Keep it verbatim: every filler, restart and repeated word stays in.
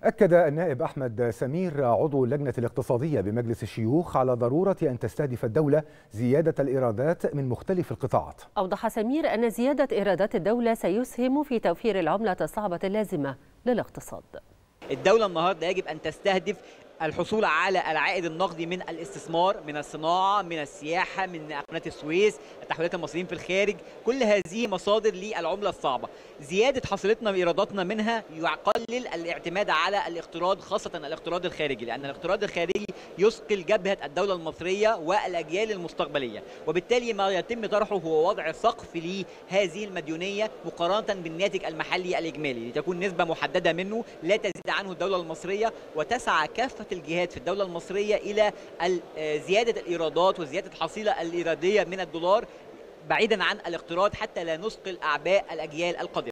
أكد النائب أحمد سمير عضو اللجنة الاقتصادية بمجلس الشيوخ على ضرورة أن تستهدف الدولة زيادة الإيرادات من مختلف القطاعات. أوضح سمير أن زيادة إيرادات الدولة سيسهم في توفير العملة الصعبة اللازمة للاقتصاد. الدولة النهاردة يجب أن تستهدف الحصول على العائد النقدي من الاستثمار، من الصناعة، من السياحة، من قناة السويس، تحويلات المصريين في الخارج، كل هذه مصادر للعملة الصعبة. زيادة حصيلتنا وإيراداتنا منها يقلل الاعتماد على الاقتراض، خاصة الاقتراض الخارجي، لأن الاقتراض الخارجي يثقل جبهة الدولة المصرية والأجيال المستقبلية، وبالتالي ما يتم طرحه هو وضع سقف لهذه المديونية مقارنة بالناتج المحلي الإجمالي، لتكون نسبة محددة منه لا تزيد عنه الدولة المصرية، وتسعى كافة الجهات في الدولة المصرية إلى زيادة الإيرادات وزيادة الحصيلة الإيرادية من الدولار بعيدا عن الاقتراض، حتى لا نثقل أعباء الأجيال القادمة.